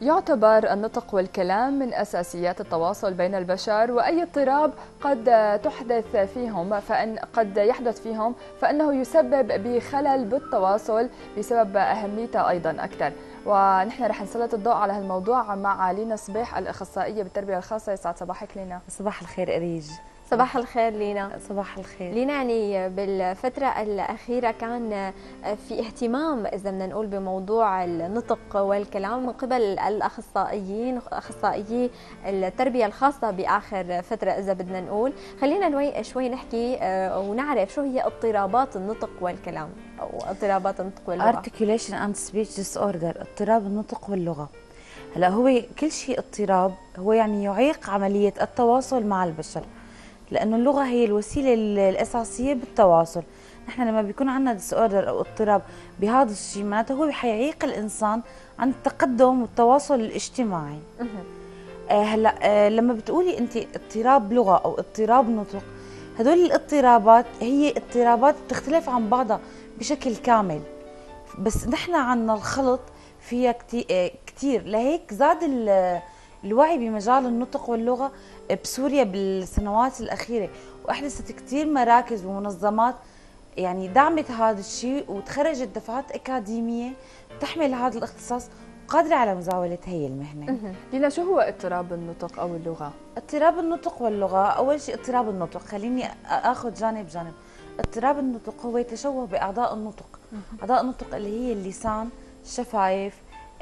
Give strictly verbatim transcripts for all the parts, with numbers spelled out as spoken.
يعتبر النطق والكلام من أساسيات التواصل بين البشر، وأي اضطراب قد تحدث فيهم فإن قد يحدث فيهم فإنه يسبب بخلل بالتواصل بسبب أهميته أيضا أكثر. ونحن رح نسلط الضوء على هالموضوع مع لينا صبيح الأخصائية بالتربية الخاصة. يسعد صباحك لينا. صباح الخير أريج. صباح الخير لينا. صباح الخير لينا. يعني بالفترة الأخيرة كان في اهتمام إذا بدنا نقول بموضوع النطق والكلام من قبل الأخصائيين أخصائيي التربية الخاصة بآخر فترة إذا بدنا نقول. خلينا شوي نحكي ونعرف شو هي اضطرابات النطق والكلام أو اضطرابات النطق واللغة. Articulation and Speech Disorder، اضطراب النطق واللغة. هلا هو كل شيء اضطراب هو يعني يعيق عملية التواصل مع البشر، لأنه اللغة هي الوسيلة الأساسية بالتواصل. نحن لما بيكون عندنا ديس اوردر أو اضطراب بهذا الشيء معناته هو حيعيق الإنسان عن التقدم والتواصل الاجتماعي. آه هلا آه لما بتقولي أنت اضطراب لغة أو اضطراب نطق، هدول الاضطرابات هي اضطرابات بتختلف عن بعضها بشكل كامل، بس نحن عندنا الخلط فيها كثير. لهيك زاد الوعي بمجال النطق واللغة بسوريا بالسنوات الأخيرة، وأحدثت كثير مراكز ومنظمات يعني دعمت هذا الشيء، وتخرجت دفعات أكاديمية تحمل هذا الاختصاص وقادرة على مزاولة هي المهنة. لينا، شو هو اضطراب النطق أو اللغة؟ اضطراب النطق واللغة، أول شيء اضطراب النطق، خليني أخذ جانب جانب. اضطراب النطق هو تشوه بأعضاء النطق. أعضاء النطق اللي هي اللسان، الشفايف،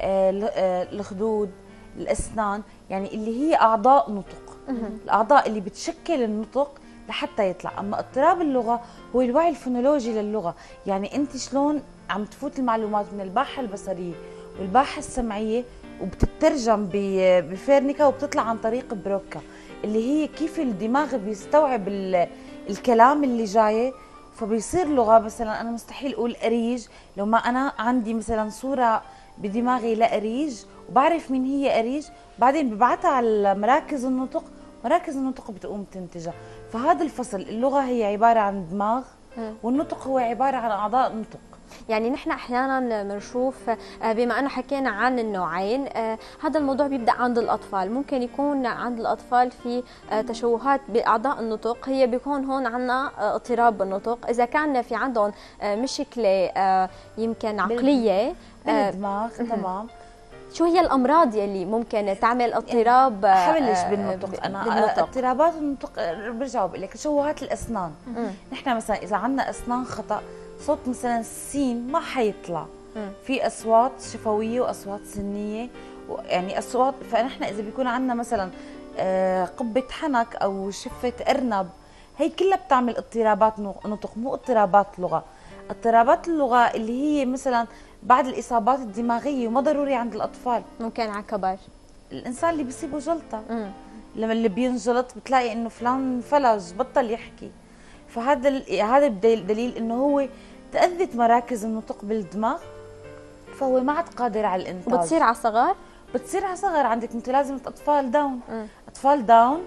الخدود، الأسنان، يعني اللي هي أعضاء نطق، الأعضاء اللي بتشكل النطق لحتى يطلع. أما اضطراب اللغة هو الوعي الفونولوجي للغة، يعني أنت شلون عم تفوت المعلومات من الباحة البصرية والباحة السمعية وبتترجم بفيرنيكا وبتطلع عن طريق بروكا، اللي هي كيف الدماغ بيستوعب الكلام اللي جاي فبيصير لغة. مثلا أنا مستحيل أقول أريج لو ما أنا عندي مثلا صورة بدماغي لأريج وبعرف مين هي أريج، بعدين ببعتها على مراكز النطق، مراكز النطق بتقوم تنتجها. فهذا الفصل، اللغة هي عبارة عن دماغ والنطق هو عبارة عن أعضاء نطق. يعني نحن احيانا بنشوف بما انه حكينا عن النوعين، هذا الموضوع بيبدا عند الاطفال. ممكن يكون عند الاطفال في تشوهات باعضاء النطق، هي بيكون هون عندنا اضطراب بالنطق. اذا كان في عندهم مشكله يمكن عقليه بالدماغ تمام. شو هي الامراض يلي ممكن تعمل اضطراب؟ حبلش بالنطق انا بالنطق. اضطرابات النطق برجع بقول لك تشوهات الاسنان. نحن مثلا اذا عندنا اسنان خطا، صوت مثلا السين ما حيطلع. في اصوات شفويه واصوات سنيه، يعني اصوات. فنحن اذا بيكون عندنا مثلا قبه حنك او شفه ارنب، هي كلها بتعمل اضطرابات نطق، مو اضطرابات لغه. اضطرابات اللغه اللي هي مثلا بعد الاصابات الدماغيه، وما ضروري عند الاطفال، ممكن على كبر. الانسان اللي بيصيبه جلطه، مم. لما اللي بينجلط بتلاقي انه فلان فلج بطل يحكي. فهذا هذا دليل انه هو تاذت مراكز النطق بالدماغ، فهو ما عاد قادر على الانتاج. بتصير على صغر؟ بتصير على صغر. عندك متلازمه اطفال داون. مم. اطفال داون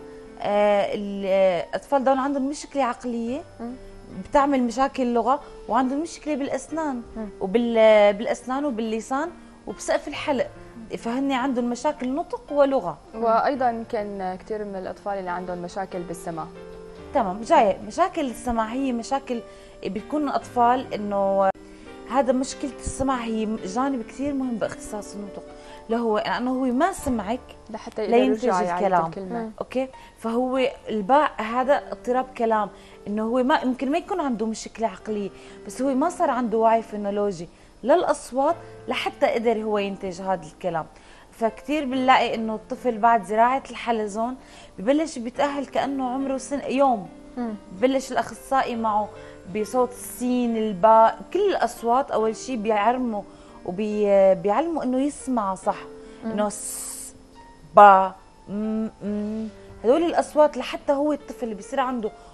آه اطفال داون عندهم مشكله عقليه، مم. بتعمل مشاكل لغه، وعندهم مشكله بالاسنان وبالاسنان وباللسان وبسقف الحلق، فهن عندهم مشاكل نطق ولغه. وايضا كان كثير من الاطفال اللي عندهم مشاكل بالسمع. تمام، جاي مشاكل السمع هي مشاكل بتكون اطفال انه هذا مشكله السمع هي جانب كثير مهم باختصاص النطق، لهو لانه هو ما سمعك لحتى لينتج الكلام. اوكي، فهو الباء هذا اضطراب كلام، انه هو ما يمكن ما يكون عنده مشكله عقليه، بس هو ما صار عنده وعي فونولوجي للاصوات لحتى قدر هو ينتج هذا الكلام. فكتير بنلاقي انه الطفل بعد زراعه الحلزون ببلش بيتاهل كانه عمره سن يوم. ببلش الاخصائي معه بصوت السين، الباء، كل الاصوات. اول شيء بيعلموا وبيعلموا انه يسمع صح، انه س با م م هذول الاصوات، لحتى هو الطفل اللي بيصير عنده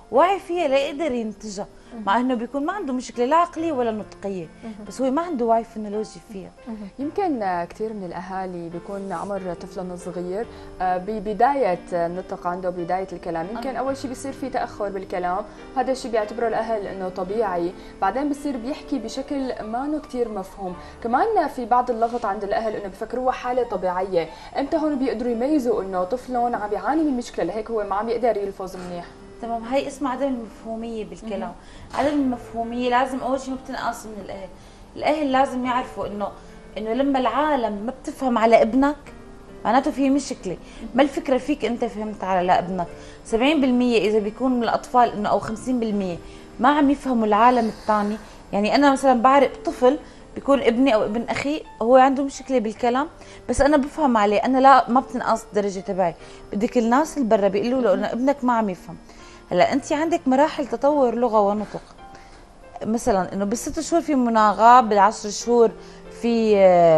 واعي فيها ليقدر ينتجها، مع انه بيكون ما عنده مشكله لا عقليه ولا نطقيه، بس هو ما عنده وعي فونولوجي فيها. يمكن كثير من الاهالي بيكون عمر طفلهم صغير ببدايه النطق عنده، بدايه الكلام، يمكن اول شيء بيصير في تاخر بالكلام، هذا الشيء بيعتبره الاهل انه طبيعي، بعدين بصير بيحكي بشكل ما انه كثير مفهوم، كمان في بعض اللغط عند الاهل انه بفكروها حاله طبيعيه، امتى هون بيقدروا يميزوا انه طفلهم عم بيعاني من مشكله لهيك هو ما عم يقدر يلفظ منيح؟ تمام، هي اسمها عدم المفهوميه بالكلام. عدم المفهوميه لازم اول شيء ما بتنقص من الاهل، الاهل لازم يعرفوا انه انه لما العالم ما بتفهم على ابنك معناته في مشكله، ما الفكره فيك انت فهمت على ابنك. سبعين بالمية اذا بيكون من الاطفال انه او خمسين بالمية ما عم يفهموا العالم الثاني، يعني انا مثلا بعرف طفل بيكون ابني او ابن اخي هو عنده مشكله بالكلام بس انا بفهم عليه، انا لا ما بتنقص الدرجه تبعي، بدك الناس اللي برا بيقولوا له انه ابنك ما عم يفهم. هلا انت عندك مراحل تطور لغه ونطق، مثلا انه بالست شهور في مناغاه، بالعشر شهور في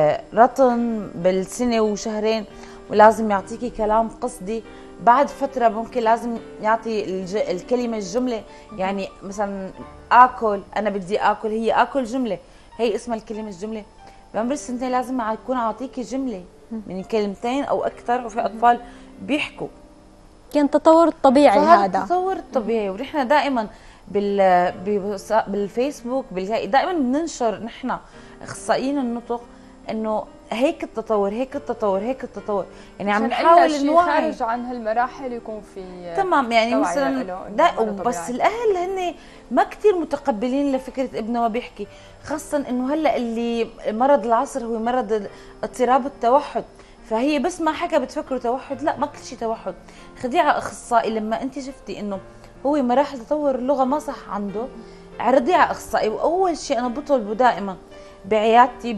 رطن، بالسنه وشهرين ولازم يعطيكي كلام قصدي، بعد فتره ممكن لازم يعطي الج... الكلمه الجمله، يعني مثلا اكل، انا بدي اكل، هي اكل جمله، هي اسمها الكلمه الجمله. بعمر السنتين لازم يكون اعطيكي جمله من كلمتين او اكثر، وفي اطفال بيحكوا. كان التطور الطبيعي هذا، التطور الطبيعي. ونحن دائما بال بالفيسبوك دائما بننشر نحن اخصائيين النطق انه هيك التطور هيك التطور هيك التطور، يعني عم نحاول نوعي خارج عن هالمراحل يكون في تمام، يعني مثلا بس الاهل هن ما كثير متقبلين لفكره ابنه ما بيحكي، خاصه انه هلا اللي مرض العصر هو مرض اضطراب التوحد، فهي بس ما حكى بتفكروا توحد، لا ما كل شيء توحد. خديعه اخصائي لما انت شفتي انه هو مراحل تطور اللغه ما صح عنده، عرضيه على اخصائي. واول شيء انا بطلبه دائما بعيادتي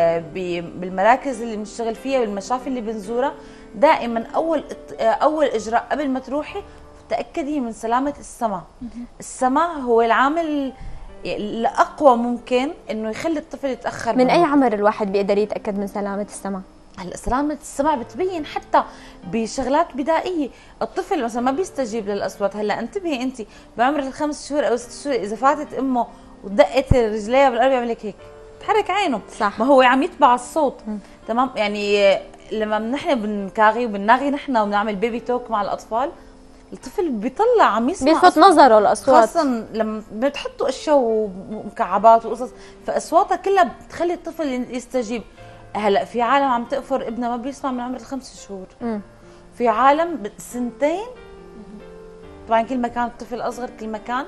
بالمراكز اللي بنشتغل فيها والمشافي اللي بنزورها، دائما اول اول اجراء قبل ما تروحي تاكدي من سلامه السمع. السمع هو العامل الاقوى ممكن انه يخلي الطفل يتاخر. من اي عمر الواحد بيقدر يتاكد من سلامه السمع؟ هلا سلامة السمع بتبين حتى بشغلات بدائية، الطفل مثلا ما بيستجيب للأصوات. هلا انتبهي انت بعمر الخمس شهور أو ست شهور إذا فاتت أمه ودقت رجليها بالأرض بيعمل لك هيك، تحرك عينه، صح، ما هو عم يتبع الصوت. م. تمام، يعني لما نحن بنكاغي وبنناغي نحن وبنعمل بيبي توك مع الأطفال، الطفل بيطلع عم يسمع، بيلفت نظره الأصوات، خاصة لما بتحطوا أشياء ومكعبات وقصص، فأصواتها كلها بتخلي الطفل يستجيب. هلا في عالم عم تقفر ابنها ما بيسمع من عمر الخمس شهور، م. في عالم سنتين، طبعا كل ما كان الطفل اصغر كل ما كان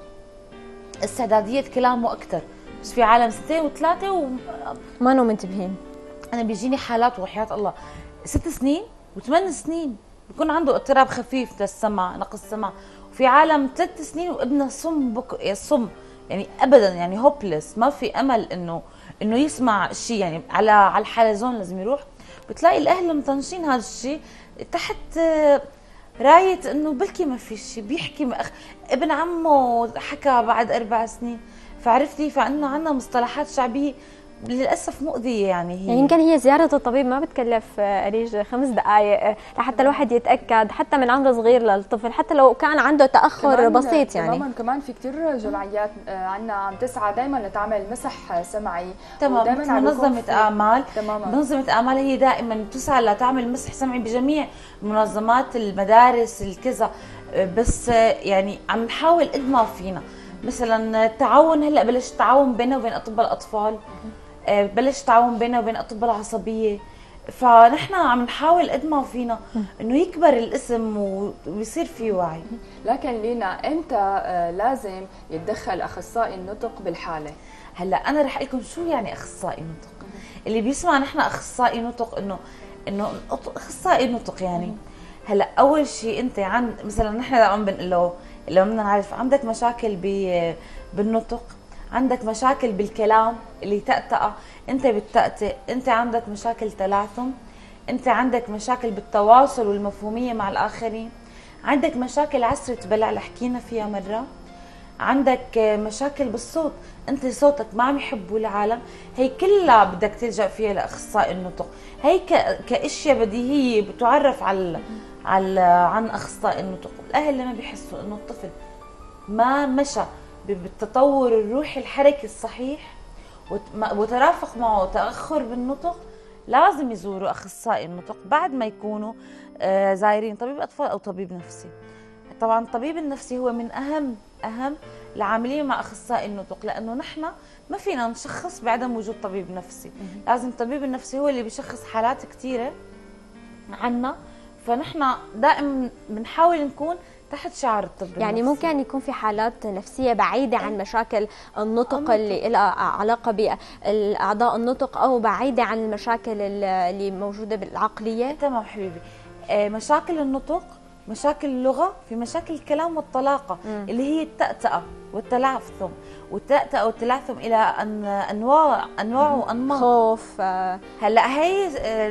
استعداديه كلامه اكثر، بس في عالم سنتين وثلاثه و... ما نو منتبهين. انا بيجيني حالات وحياه الله ست سنين وثمان سنين بيكون عنده اضطراب خفيف للسمع، نقص سمع، وفي عالم ثلاث سنين وابنه صم بك... صم يعني ابدا، يعني هوبلس، ما في امل انه انه يسمع شيء، يعني على على الحلزون لازم يروح. بتلاقي الاهل مطنشين هذا الشيء تحت رايه انه بلكي ما في شيء، بيحكي مأخ... ابن عمه حكى بعد اربع سنين، فعرفتي فانه عندنا مصطلحات شعبيه للاسف مؤذيه. يعني هي يعني يمكن هي زياره الطبيب ما بتكلف اريج خمس دقائق لحتى الواحد يتاكد، حتى من عمر صغير للطفل، حتى لو كان عنده تاخر بسيط. يعني تماما، كمان في كثير جمعيات عندنا عم تسعى دائما لتعمل مسح سمعي. تمام، منظمه اعمال تماما منظمه اعمال هي دائما تسعى لتعمل مسح سمعي بجميع منظمات المدارس الكذا، بس يعني عم نحاول قد ما فينا. مثلا التعاون، هلا بلش تعاون بيننا وبين اطباء الاطفال، بلش تعاون بيننا وبين اطباء العصبيه، فنحن عم نحاول قد ما فينا انه يكبر الاسم ويصير في وعي. لكن لينا امتى لازم يتدخل اخصائي النطق بالحاله؟ هلا انا رح اقول لكم شو يعني اخصائي نطق. اللي بيسمع نحن اخصائي نطق انه انه اخصائي نطق يعني هلا اول شيء انت عن مثلا نحن عم بنقول له لو بدنا نعرف عندك مشاكل بالنطق، عندك مشاكل بالكلام اللي تأتأ، انت بتتأتئ، انت عندك مشاكل تلاثم، انت عندك مشاكل بالتواصل والمفهومية مع الآخرين، عندك مشاكل عسرة بلع اللي حكينا فيها مرة، عندك مشاكل بالصوت، انت صوتك ما عم يحبوا العالم، هي كلها بدك تلجأ فيها لأخصائي النطق. هي كأشياء بديهية بتعرف على على عن أخصائي النطق. الأهل لما بيحسوا انه الطفل ما مشى بالتطور الروحي الحركي الصحيح وترافق معه تاخر بالنطق، لازم يزوروا اخصائي النطق بعد ما يكونوا زايرين طبيب اطفال او طبيب نفسي. طبعا الطبيب النفسي هو من اهم اهم العاملين مع اخصائي النطق، لانه نحن ما فينا نشخص بعدم وجود طبيب نفسي، لازم الطبيب النفسي هو اللي بيشخص حالات كثيره عنا، فنحن دائما بنحاول نكون تحت شعار الطب النفسي. يعني ممكن يكون في حالات نفسية بعيدة عن مشاكل النطق, النطق. اللي لها علاقة بالأعضاء النطق، أو بعيدة عن المشاكل اللي موجودة بالعقلية. تمام حبيبي. مشاكل النطق، مشاكل اللغة، في مشاكل الكلام والطلاقة م. اللي هي التأتأة والتلعثم، والتأتأة والتلعثم إلى أن أنواع أنواع وأنماط. خوف. هلا هي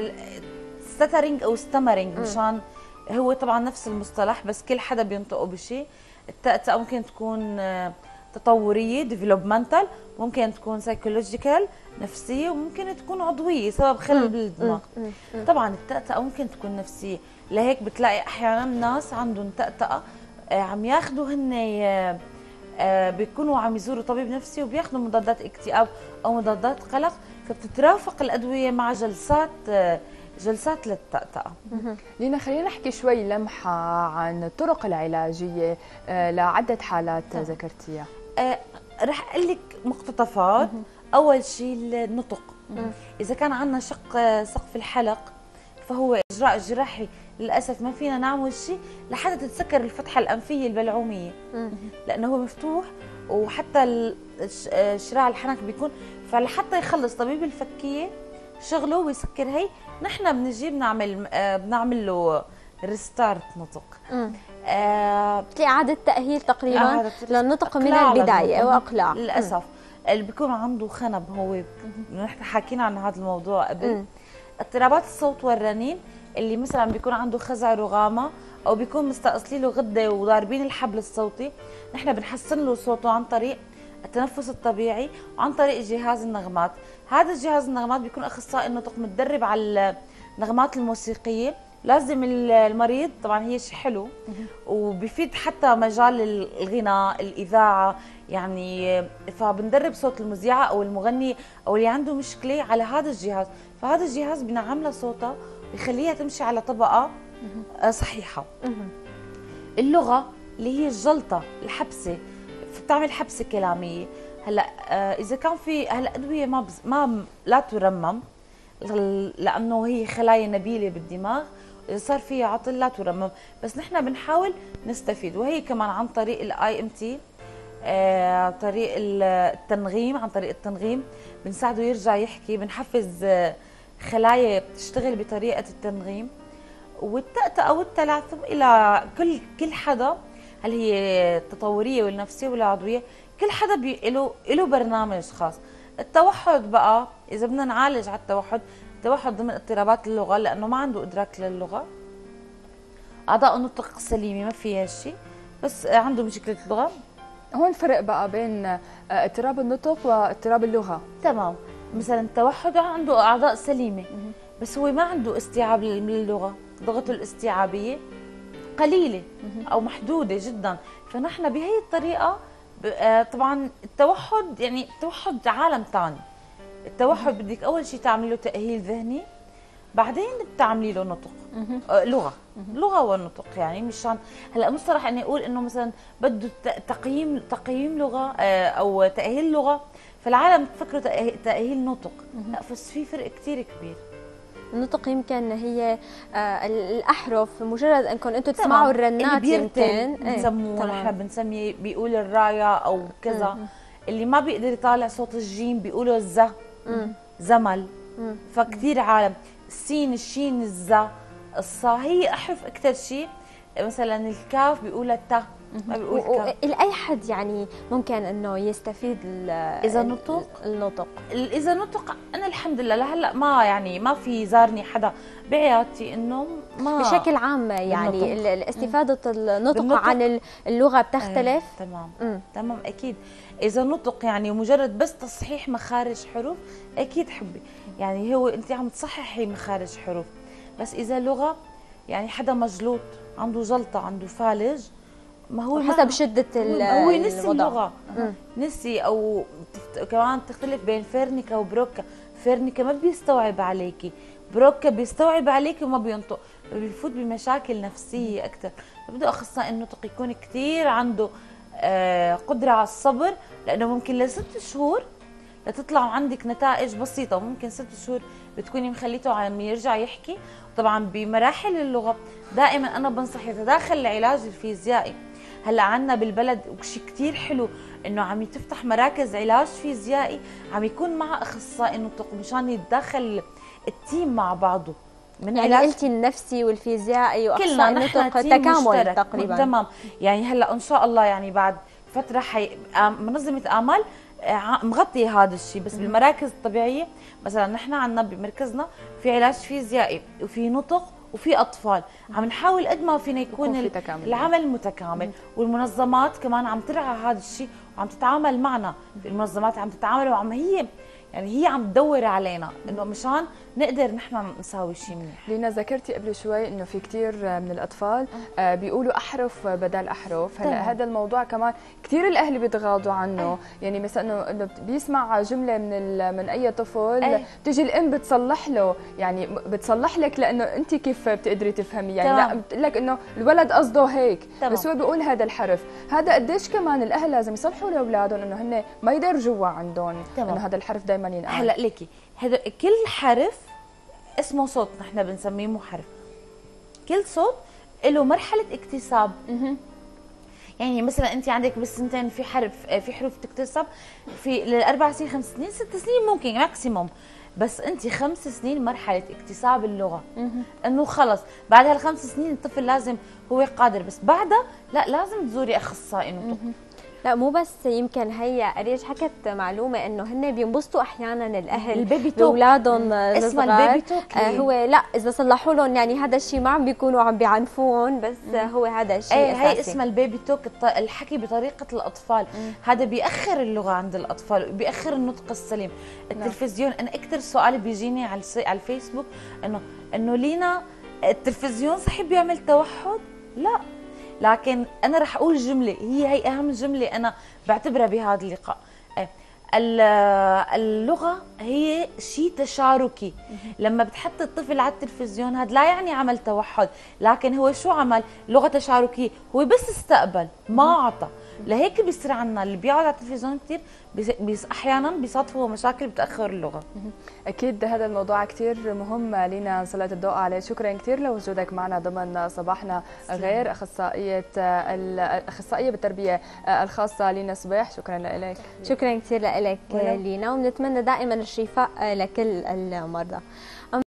سترينج أو ستمرينج، مشان هو طبعا نفس المصطلح بس كل حدا بينطقه بشيء. التأتأة ممكن تكون تطورية ديفلوبمنتال، ممكن تكون سايكولوجيكال نفسية، وممكن تكون عضوية سبب خلل بالدماغ. طبعا التأتأة ممكن تكون نفسية، لهيك بتلاقي أحيانا ناس عندهم تأتأة عم ياخذوا هن بيكونوا عم يزوروا طبيب نفسي وبياخذوا مضادات اكتئاب أو مضادات قلق، فبتترافق الأدوية مع جلسات جلسات للتأتأة. لينا خلينا نحكي شوي لمحة عن الطرق العلاجية لعدة حالات ذكرتيها. أه رح أقول لك مقتطفات. أول شيء النطق. إذا كان عندنا شق سقف الحلق فهو إجراء جراحي، للأسف ما فينا نعمل شيء لحتى تتسكر الفتحة الأنفية البلعومية، لأنه هو مفتوح وحتى شراع الحنك بيكون، فلحتى يخلص طبيب الفكية شغله ويسكر هي، نحن بنجي بنعمل آه بنعمل له ريستارت نطق. آه إعادة تأهيل تقريبا للنطق من البداية وأقلاع. للأسف اللي بيكون عنده خنب، هو نحن حكينا عن هذا الموضوع قبل. اضطرابات الصوت والرنين، اللي مثلا بيكون عنده خزع رغامة أو بيكون مستأصلين له غدة وضاربين الحبل الصوتي، نحن بنحسن له صوته عن طريق التنفس الطبيعي وعن طريق جهاز النغمات. هذا الجهاز النغمات بيكون اخصائي النطق متدرب على النغمات الموسيقيه، لازم المريض طبعا هي شيء حلو وبيفيد حتى مجال الغناء الاذاعه، يعني فبندرب صوت المذيعه او المغني او اللي عنده مشكله على هذا الجهاز، فهذا الجهاز بنعم له صوتها بيخليها تمشي على طبقه صحيحه. اللغه اللي هي الجلطه الحبسه، بتعمل حبسه كلاميه. هلا آه اذا كان في هلا ادويه ما بز... ما لا ترمم لانه هي خلايا نبيله بالدماغ، اذا صار فيها عطل لا ترمم، بس نحن بنحاول نستفيد، وهي كمان عن طريق الاي ام تي، آه طريق التنغيم، عن طريق التنغيم بنساعده يرجع يحكي، بنحفز آه خلايا تشتغل بطريقه التنغيم. والتأتأة والتلعثم الى كل كل حدا، هل هي التطوريه والنفسيه ولا العضويه، كل حدا له له برنامج خاص. التوحد بقى اذا بدنا نعالج على التوحد، التوحد ضمن اضطرابات اللغه لانه ما عنده ادراك للغه، اعضاء النطق سليمه ما فيها شيء بس عنده مشكله اللغه. هون الفرق بقى بين اضطراب النطق واضطراب اللغه. تمام. مثلا التوحد عنده اعضاء سليمه بس هو ما عنده استيعاب للغه، لغته الاستيعابيه قليله او محدوده جدا، فنحن بهي الطريقه طبعا التوحد يعني التوحد عالم ثاني. التوحد بدك اول شيء تعملي له تاهيل ذهني، بعدين بتعملي له نطق آه لغه لغه والنطق، يعني مشان هلا مش صراحه اني اقول انه مثلا بده تقييم تقييم لغه آه او تاهيل لغه فالعالم تفكروا تاهيل نطق، لا بس في فرق كثير كبير. النطق يمكن هي آه الاحرف، مجرد انكم انتم تسمعوا الرنات يمكن بنسموه نحن بنسميه بيقول الرايه او كذا. مم. اللي ما بيقدر يطالع صوت الجيم بيقولوا الزا زمل. مم. فكثير عالم السين الشين الزا الصا هي احرف اكثر شيء. مثلا الكاف بيقولها التا ما بيقول كاف. لاي حد يعني ممكن انه يستفيد اذا نطق النطق اذا نطق. انا الحمد لله لهلا ما يعني ما في زارني حدا بعيادتي انه ما بشكل عام يعني الاستفاده النطق بالنطق. عن اللغه بتختلف. ايه تمام. مم. تمام اكيد. اذا نطق يعني مجرد بس تصحيح مخارج حروف اكيد حبي، يعني هو انت عم تصححي مخارج حروف. بس اذا لغه يعني حدا مجلوط عنده جلطه عنده فالج ما هو حسب شده هو نسي الوضع. اللغه نسي، او كمان تختلف بين فيرنيكا وبروكا. فيرنيكا ما بيستوعب عليكي، بروكا بيستوعب عليكي وما بينطق، بيفوت بمشاكل نفسيه اكثر. فبده اخصائي النطق يكون كثير عنده آه قدره على الصبر، لانه ممكن لست شهور لتطلع عندك نتائج بسيطه، وممكن ست شهور بتكوني مخليته عم يرجع يحكي. طبعا بمراحل اللغه دائما انا بنصح يتداخل العلاج الفيزيائي. هلا عنا بالبلد وشيء كثير حلو انه عم تفتح مراكز علاج فيزيائي، عم يكون مع اخصائي نطق مشان يتداخل التيم مع بعضه. من يعني قلتي النفسي والفيزيائي واخصائي النطق تكامل تقريبا. تمام. يعني هلا ان شاء الله يعني بعد فتره حي... منظمه امل مغطيه هذا الشيء، بس بالمراكز الطبيعيه مثلا نحن عندنا بمركزنا في علاج فيزيائي وفي نطق وفي اطفال، عم نحاول قد ما فينا يكون العمل متكامل. والمنظمات كمان عم ترعى هذا الشيء وعم تتعامل معنا، المنظمات عم تتعامل وعم هي يعني هي عم تدور علينا انه مشان نقدر نحن نساوي شيء منيح. لينا ذكرتي قبل شوي انه في كثير من الاطفال آه بيقولوا احرف بدل احرف. هلا هذا الموضوع كمان كثير الاهل بيتغاضوا عنه. أي. يعني مثلا انه بيسمع جمله من من اي طفل أي. تجي الام بتصلح له، يعني بتصلح لك لانه انت كيف بتقدري تفهمي، يعني تمام. لا بتقول لك انه الولد قصده هيك تمام. بس هو بيقول هذا الحرف. هذا قديش كمان الاهل لازم يصلحوا لاولادهم انه هن ما يدرجوا عندهم انه هذا الحرف دائما ينقال. هلا ليكي هذا كل حرف اسمه صوت، نحن بنسميه محرف. كل صوت له مرحله اكتساب. يعني مثلا انت عندك بالسنتين في حرف في حروف تكتسب، في للاربع سنين خمس سنين ست سنين ممكن ماكسيموم، بس انت خمس سنين مرحله اكتساب اللغه. انه خلص بعد هالخمس سنين الطفل لازم هو قادر، بس بعدها لا لازم تزوري اخصائي نطق. لا مو بس، يمكن هي اريج حكت معلومه انه هن بينبسطوا احيانا الاهل البيبي توك باولادهم اسمه البيبي توك. آه هو لا اذا صلحوا لهم يعني هذا الشيء ما عم بيكونوا عم بيعنفون، بس مم. هو هذا الشيء ايه اساسي. هي اسمها البيبي توك، الحكي بطريقه الاطفال. مم. هذا بيأخر اللغه عند الاطفال، بيأخر النطق السليم. التلفزيون انا اكثر سؤال بيجيني على على الفيسبوك انه انه لينا التلفزيون صحيح بيعمل توحد؟ لا، لكن انا رح اقول جمله هي هي اهم جمله انا بعتبرها بهذا اللقاء. اللغه هي شيء تشاركي. لما بتحط الطفل على التلفزيون هذا لا يعني عمل توحد، لكن هو شو عمل؟ لغه تشاركيه، هو بس استقبل ما عطى. لهيك بيصير عندنا اللي بيقعد على التلفزيون كثير بيس احيانا بيصادفوا مشاكل بتاخر اللغه. اكيد هذا الموضوع كثير مهم لينا نسلط الضوء عليه. شكرا كثير لوجودك معنا ضمن صباحنا غير، اخصائيه الاخصائيه بالتربيه الخاصه لينا صبيح. شكرا لك. شكرا كثير لك لينا، وبنتمنى دائما الشفاء لكل المرضى.